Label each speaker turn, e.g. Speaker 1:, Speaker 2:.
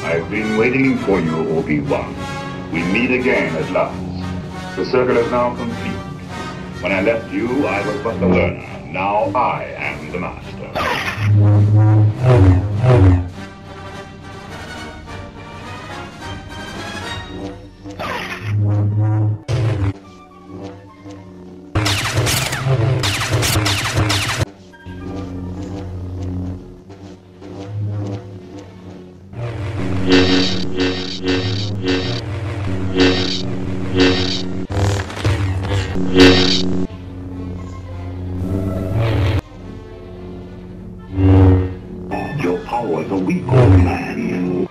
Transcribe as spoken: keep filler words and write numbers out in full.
Speaker 1: I've been waiting for you, Obi-Wan. We meet again at last. The circle is now complete. When I left you, I was but the learner. Now I am the master. Your power is a weak old man.